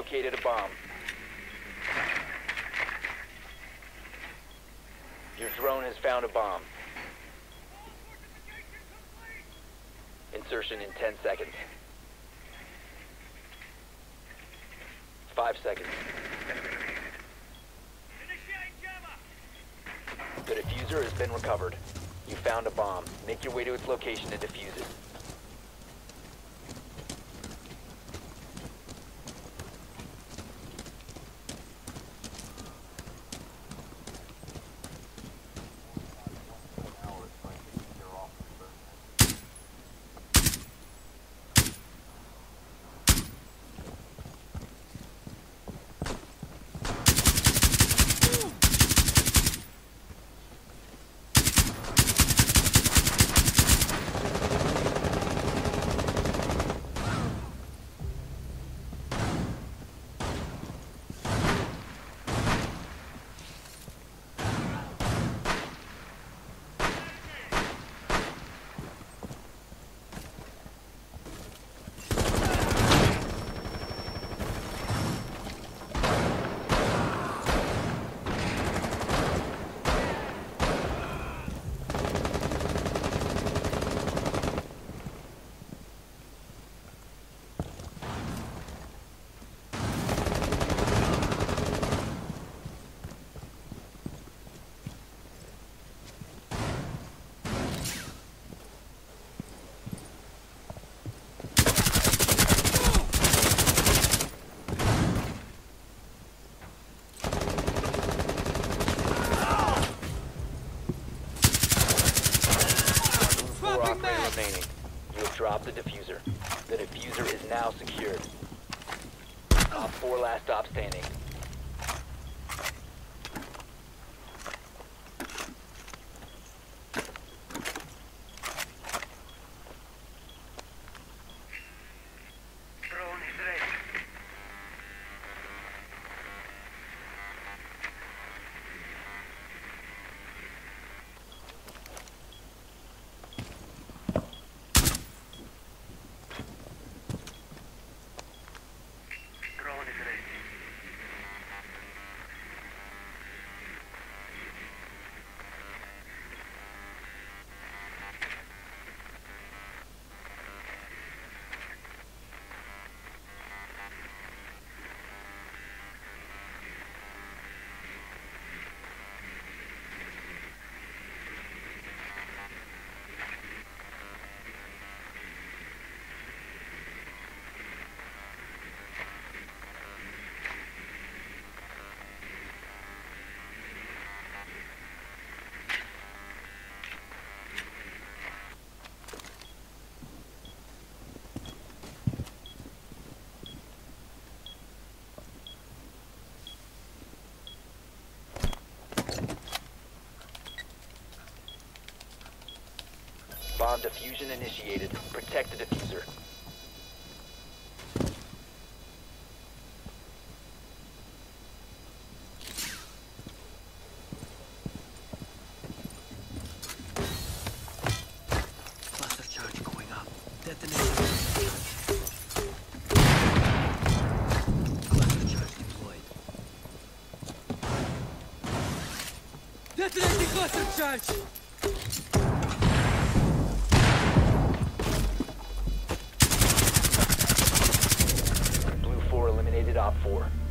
located a bomb. Your drone has found a bomb. Insertion in 10 seconds. 5 seconds. The diffuser has been recovered. You found a bomb. Make your way to its location and defuse it. Remaining. You have dropped the diffuser. The diffuser is now secured. Op 4 last stop standing. Drone is ready. Bomb diffusion initiated. Protect the diffuser. Cluster charge going up. Detonator. Cluster charge deployed. Detonating cluster charge! Blue 4 eliminated Op 4.